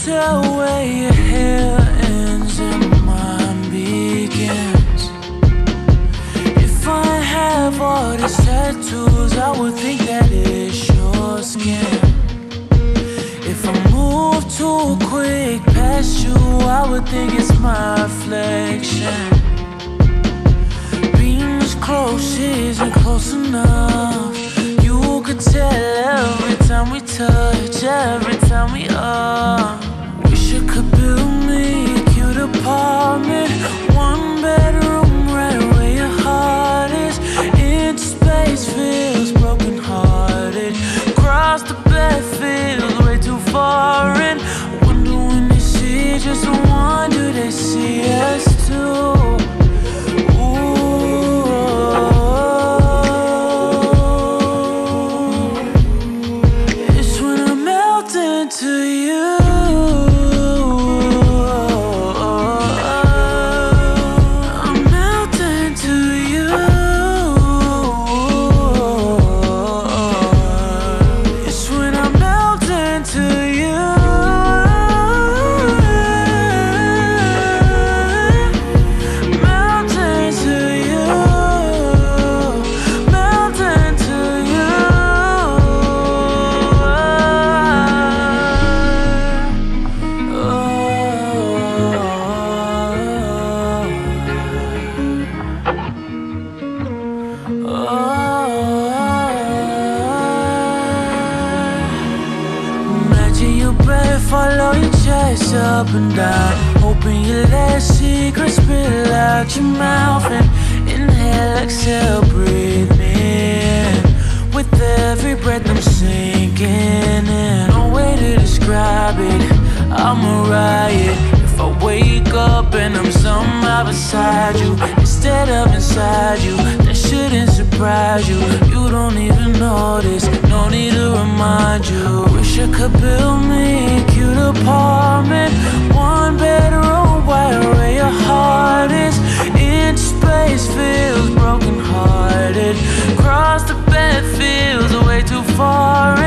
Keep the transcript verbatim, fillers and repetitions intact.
tell where your hair ends and mine begins. If I have all these tattoos, I would think that it's your skin. If I move too quick past you, I would think it's my reflection. Being as close isn't close enough. You could tell every time we touch, every time we are. Wish I could build me a cute apartment, one bedroom right where your heart is. In space feels broken hearted. Across the bed feels way too foreign. Wonder when they see just the one, do they see us too? Follow your chest up and down, hoping you let secrets spill out your mouth. And inhale, exhale, breathe me in. With every breath I'm sinking in. No way to describe it, I'm a riot. If I wake up and I'm somehow beside you instead of inside you, that shouldn't surprise you. You don't even notice, no need to remind you. Wish I could build me a cute apartment, one bedroom right where your heart is. In space feels broken hearted. Across the bed feels way too far.